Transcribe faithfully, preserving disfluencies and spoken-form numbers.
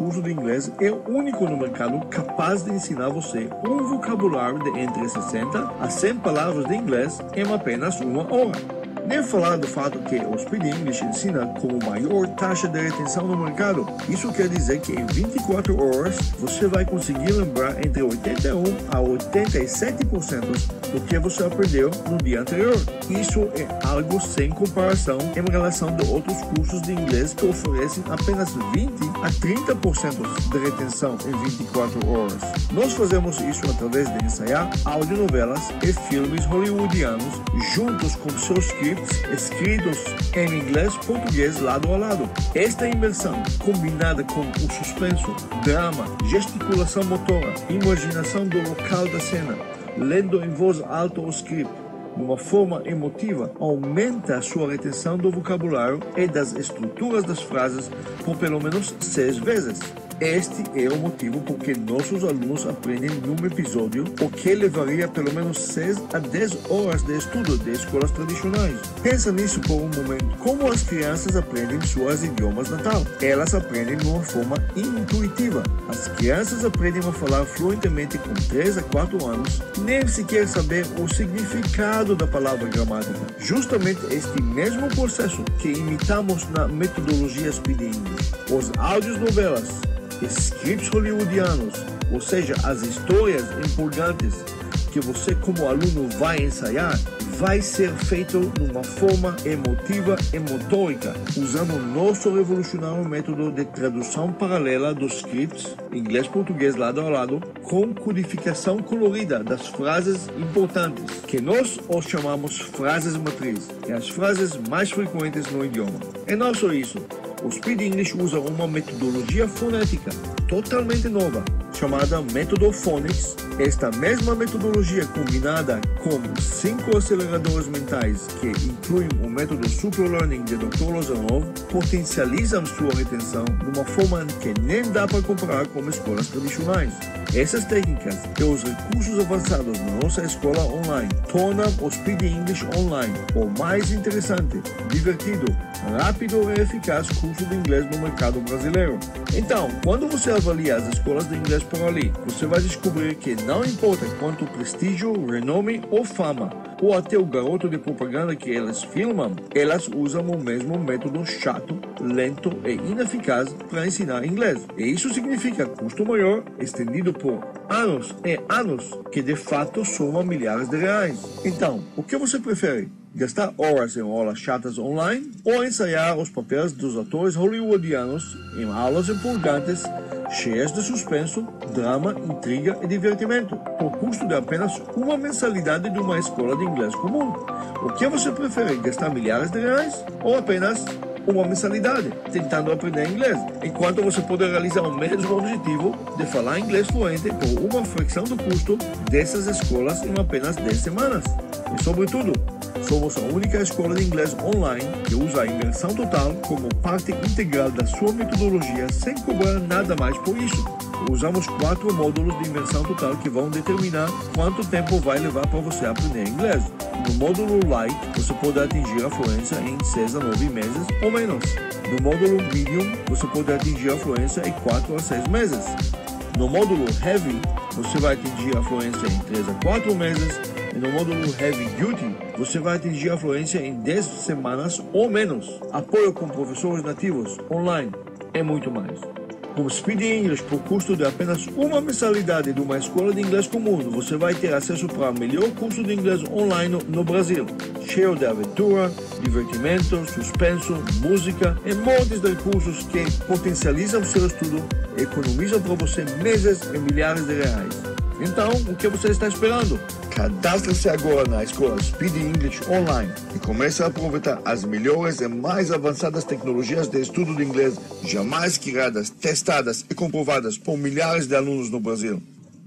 curso de inglês é o único no mercado capaz de ensinar você um vocabulário de entre sessenta a cem palavras de inglês em apenas uma hora. Nem falar do fato que o Speed English ensina com a maior taxa de retenção no mercado. Isso quer dizer que em vinte e quatro horas você vai conseguir lembrar entre oitenta e um a oitenta e sete por cento do que você aprendeu no dia anterior. Isso é algo sem comparação em relação de outros cursos de inglês que oferecem apenas vinte a trinta por cento de retenção em vinte e quatro horas. Nós fazemos isso através de ensaiar audionovelas e filmes hollywoodianos juntos com seus scripts escritos em inglês e português lado a lado. Esta imersão, combinada com o suspenso, drama, gesticulação motora, imaginação do local da cena, lendo em voz alta o script, de uma forma emotiva, aumenta a sua retenção do vocabulário e das estruturas das frases por pelo menos seis vezes. Este é o motivo por que nossos alunos aprendem num episódio o que levaria pelo menos seis a dez horas de estudo de escolas tradicionais. Pensa nisso por um momento. Como as crianças aprendem suas idiomas natal? Elas aprendem de uma forma intuitiva. As crianças aprendem a falar fluentemente com três a quatro anos, nem sequer saber o significado da palavra gramática. Justamente este mesmo processo que imitamos na metodologia Speed English. Os áudios novelas, scripts hollywoodianos, ou seja, as histórias empolgantes que você como aluno vai ensaiar, vai ser feito de uma forma emotiva e motórica, usando o nosso revolucionário método de tradução paralela dos scripts, inglês e português lado a lado, com codificação colorida das frases importantes, que nós os chamamos frases matriz, e as frases mais frequentes no idioma. E não só isso, o Speed English usa uma metodologia fonética totalmente nova, chamada Método Phonics. Esta mesma metodologia, combinada com cinco aceleradores mentais que incluem o método Super Learning de doutor Lozanov, potencializam sua retenção de uma forma que nem dá para comparar com escolas tradicionais. Essas técnicas e os recursos avançados na nossa escola online tornam o Speed English Online o mais interessante, divertido, rápido e eficaz curso de inglês no mercado brasileiro. Então, quando você avalia as escolas de inglês por ali, você vai descobrir que não importa quanto prestígio, renome ou fama, ou até o garoto de propaganda que elas filmam, elas usam o mesmo método chato, lento e ineficaz para ensinar inglês. E isso significa custo maior, estendido por anos e anos, que de fato soma milhares de reais. Então, o que você prefere? Gastar horas em aulas chatas online ou ensaiar os papéis dos atores hollywoodianos em aulas empolgantes, cheias de suspenso, drama, intriga e divertimento, por custo de apenas uma mensalidade de uma escola de inglês comum? O que você prefere? Gastar milhares de reais ou apenas uma mensalidade tentando aprender inglês, enquanto você pode realizar o mesmo objetivo de falar inglês fluente por uma fração do custo dessas escolas em apenas dez semanas? E sobretudo, somos a única escola de inglês online que usa a imersão total como parte integral da sua metodologia sem cobrar nada mais por isso. Usamos quatro módulos de imersão total que vão determinar quanto tempo vai levar para você aprender inglês. No módulo Light, você pode atingir a fluência em seis a nove meses ou menos. No módulo Medium, você pode atingir a fluência em quatro a seis meses. No módulo Heavy, você vai atingir a fluência em três a quatro meses. E no módulo Heavy Duty, você vai atingir a fluência em dez semanas ou menos. Apoio com professores nativos, online e muito mais. Com Speed English, por custo de apenas uma mensalidade de uma escola de inglês comum, você vai ter acesso para o melhor curso de inglês online no Brasil, cheio de aventura, divertimento, suspenso, música e montes de recursos que potencializam seu estudo e economizam para você meses e milhares de reais. Então, o que você está esperando? Cadastre-se agora na escola Speed English Online e comece a aproveitar as melhores e mais avançadas tecnologias de estudo de inglês jamais criadas, testadas e comprovadas por milhares de alunos no Brasil.